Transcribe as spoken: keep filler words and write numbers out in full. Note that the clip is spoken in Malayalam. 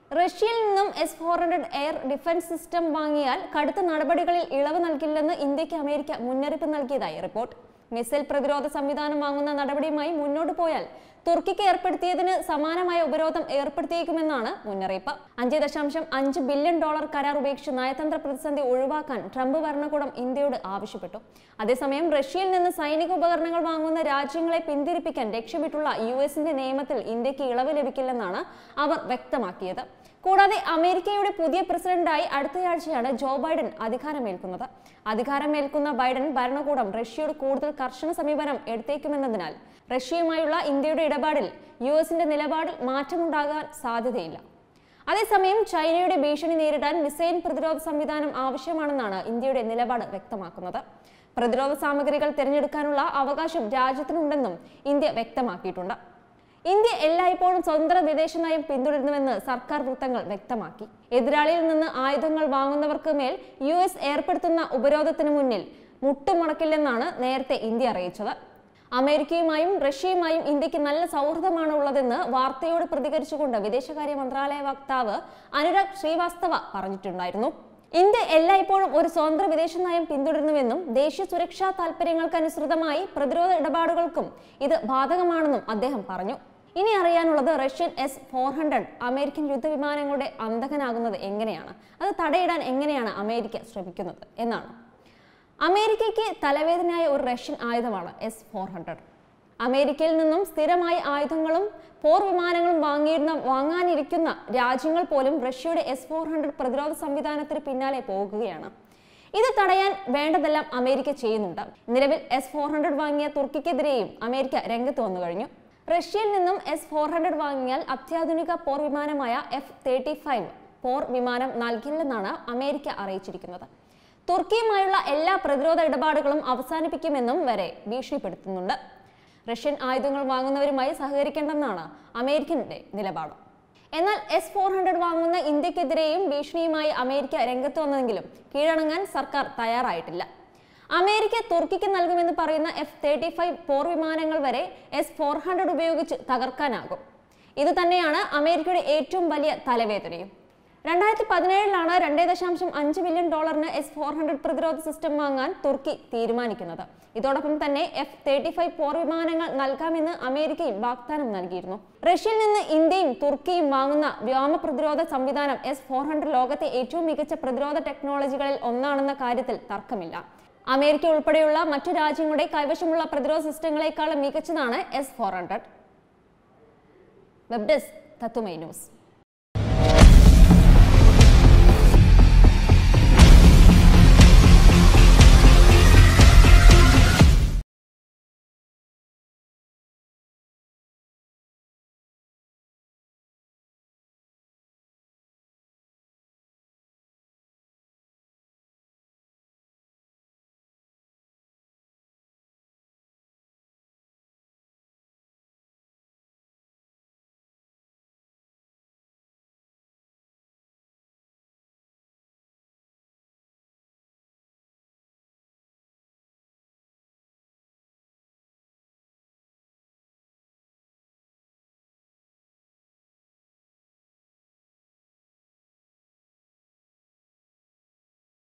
റഷ്യയിൽ നിന്നും S four hundred air defence system വാങ്ങിയാൽ കടുത്ത നടപടികളിൽ ഇളവ് നൽകില്ലെന്ന് ഇന്ത്യക്ക് അമേരിക്ക മുന്നറിയിപ്പ് നൽകിയതായി റിപ്പോർട്ട്. മിസൈൽ പ്രതിരോധ സംവിധാനം വാങ്ങുന്ന നടപടിയുമായി മുന്നോട്ട് പോയാൽ തുർക്കിക്ക് ഏർപ്പെടുത്തിയതിന് സമാനമായ ഉപരോധം ഏർപ്പെടുത്തിയേക്കുമെന്നാണ് മുന്നറിയിപ്പ്. അഞ്ച് ദശാംശം അഞ്ച് ബില്യൺ ഡോളർ കരാർ ഉപേക്ഷിച്ച് നയതന്ത്ര പ്രതിസന്ധി ഒഴിവാക്കാൻ ട്രംപ് ഭരണകൂടം ഇന്ത്യയോട് ആവശ്യപ്പെട്ടു. അതേസമയം റഷ്യയിൽ നിന്ന് സൈനിക ഉപകരണങ്ങൾ വാങ്ങുന്ന രാജ്യങ്ങളെ പിന്തിരിപ്പിക്കാൻ ലക്ഷ്യമിട്ടുള്ള യു എസിന്റെ നിയമത്തിൽ ഇന്ത്യക്ക് ഇളവ് ലഭിക്കില്ലെന്നാണ് അവർ വ്യക്തമാക്കിയത്. കൂടാതെ അമേരിക്കയുടെ പുതിയ പ്രസിഡന്റായി അടുത്തയാഴ്ചയാണ് ജോ ബൈഡൻ അധികാരമേൽക്കുന്നത്. അധികാരമേൽക്കുന്ന ബൈഡൻ ഭരണകൂടം റഷ്യയോട് കൂടുതൽ കർശന സമീപനം എടുത്തേക്കുമെന്നതിനാൽ റഷ്യയുമായുള്ള ഇന്ത്യയുടെ ഇടപാടിൽ യു എസിന്റെ നിലപാടിൽ മാറ്റമുണ്ടാകാൻ സാധ്യതയില്ല. അതേസമയം ചൈനയുടെ ഭീഷണി നേരിടാൻ മിസൈൽ പ്രതിരോധ സംവിധാനം ആവശ്യമാണെന്നാണ് ഇന്ത്യയുടെ നിലപാട് വ്യക്തമാക്കുന്നത്. പ്രതിരോധ സാമഗ്രികൾ തിരഞ്ഞെടുക്കാനുള്ള അവകാശം രാജ്യത്തിനുണ്ടെന്നും ഇന്ത്യ വ്യക്തമാക്കിയിട്ടുണ്ട്. ഇന്ത്യ എല്ലായ്പ്പോഴും സ്വതന്ത്ര വിദേശ നയം പിന്തുടരുന്നുവെന്ന് സർക്കാർ വൃത്തങ്ങൾ വ്യക്തമാക്കി. എതിരാളിയിൽ നിന്ന് ആയുധങ്ങൾ വാങ്ങുന്നവർക്ക് മേൽ യു എസ് ഏർപ്പെടുത്തുന്ന ഉപരോധത്തിന് മുന്നിൽ മുട്ടുമുടക്കില്ലെന്നാണ് നേരത്തെ ഇന്ത്യ അറിയിച്ചത്. അമേരിക്കയുമായും റഷ്യയുമായും ഇന്ത്യക്ക് നല്ല സൗഹൃദമാണ് ഉള്ളതെന്ന് വാർത്തയോട് പ്രതികരിച്ചുകൊണ്ട് വിദേശകാര്യ മന്ത്രാലയ വക്താവ് അനുരാഗ് ശ്രീവാസ്തവ പറഞ്ഞിട്ടുണ്ടായിരുന്നു. ഇന്ത്യ എല്ലായ്പ്പോഴും ഒരു സ്വതന്ത്ര വിദേശ നയം പിന്തുടരുന്നുവെന്നും ദേശീയ സുരക്ഷാ താൽപര്യങ്ങൾക്കനുസൃതമായി പ്രതിരോധ ഇടപാടുകൾക്കും ഇത് ബാധകമാണെന്നും അദ്ദേഹം പറഞ്ഞു. ഇനി അറിയാനുള്ളത് Russian S four hundred American യുദ്ധവിമാനങ്ങളുടെ അന്തകനാകുന്നത് എങ്ങനെയാണ്, അത് തടയിടാൻ എങ്ങനെയാണ് അമേരിക്ക ശ്രമിക്കുന്നത് എന്നാണ്. അമേരിക്കയ്ക്ക് തലവേദനയായ ഒരു റഷ്യൻ ആയുധമാണ് എസ് ഫോർ ഹൺഡ്രഡ്. അമേരിക്കയിൽ നിന്നും സ്ഥിരമായി ആയുധങ്ങളും പോർ വിമാനങ്ങളും വാങ്ങിയിരുന്ന വാങ്ങാനിരിക്കുന്ന രാജ്യങ്ങൾ പോലും റഷ്യയുടെ എസ് ഫോർ ഹൺഡ്രഡ് പ്രതിരോധ സംവിധാനത്തിന് പിന്നാലെ പോകുകയാണ്. ഇത് തടയാൻ വേണ്ടതെല്ലാം അമേരിക്ക ചെയ്യുന്നുണ്ട്. നിലവിൽ എസ് ഫോർ ഹൺഡ്രഡ് വാങ്ങിയ തുർക്കിക്കെതിരെയും അമേരിക്ക രംഗത്ത് വന്നു കഴിഞ്ഞു. റഷ്യയിൽ നിന്നും എസ് ഫോർ ഹൺഡ്രഡ് വാങ്ങിയാൽ അത്യാധുനിക പോർ വിമാനമായ എഫ് തേർട്ടി ഫൈവ് പോർ വിമാനം നൽകില്ലെന്നാണ് അമേരിക്ക അറിയിച്ചിരിക്കുന്നത്. തുർക്കിയുമായുള്ള എല്ലാ പ്രതിരോധ ഇടപാടുകളും അവസാനിപ്പിക്കുമെന്നും വരെ ഭീഷണിപ്പെടുത്തുന്നുണ്ട്. റഷ്യൻ ആയുധങ്ങൾ വാങ്ങുന്നവരുമായി സഹകരിക്കേണ്ടെന്നാണ് അമേരിക്കന്റെ നിലപാട്. എന്നാൽ എസ് ഫോർ ഹൺഡ്രഡ് വാങ്ങുന്ന ഇന്ത്യക്കെതിരെയും ഭീഷണിയുമായി അമേരിക്ക രംഗത്ത് വന്നെങ്കിലും കീഴടങ്ങാൻ സർക്കാർ തയ്യാറായിട്ടില്ല. അമേരിക്ക തുർക്കിക്ക് നൽകുമെന്ന് പറയുന്ന എഫ് തേർട്ടി ഫൈവ് പോർ വിമാനങ്ങൾ വരെ എസ് ഫോർ ഹൺഡ്രഡ് ഉപയോഗിച്ച് തകർക്കാനാകും. ഇത് തന്നെയാണ് അമേരിക്കയുടെ ഏറ്റവും വലിയ തലവേദനയും. രണ്ടായിരത്തി പതിനേഴിലാണ് രണ്ടേ ദശാംശം അഞ്ച് ബില്യൺ ഡോളറിന് എസ് ഫോർ ഹൺഡ്രഡ് പ്രതിരോധ സിസ്റ്റം വാങ്ങാൻ തുർക്കി തീരുമാനിക്കുന്നത്. ഇതോടൊപ്പം തന്നെ എഫ് തേർട്ടി ഫൈവ് പോർ വിമാനങ്ങൾ നൽകാമെന്ന് അമേരിക്കയും വാഗ്ദാനം നൽകിയിരുന്നു. റഷ്യയിൽ നിന്ന് ഇന്ത്യയും തുർക്കിയും വാങ്ങുന്ന വ്യോമ പ്രതിരോധ സംവിധാനം എസ് ഫോർ ഹൺഡ്രഡ് ലോകത്തെ ഏറ്റവും മികച്ച പ്രതിരോധ ടെക്നോളജികളിൽ ഒന്നാണെന്ന കാര്യത്തിൽ തർക്കമില്ല. അമേരിക്ക ഉൾപ്പെടെയുള്ള മറ്റു രാജ്യങ്ങളുടെ കൈവശമുള്ള പ്രതിരോധ സിസ്റ്റങ്ങളെക്കാളും മികച്ചതാണ് S four hundred. Web desk തത്തുമൈ ന്യൂസ്.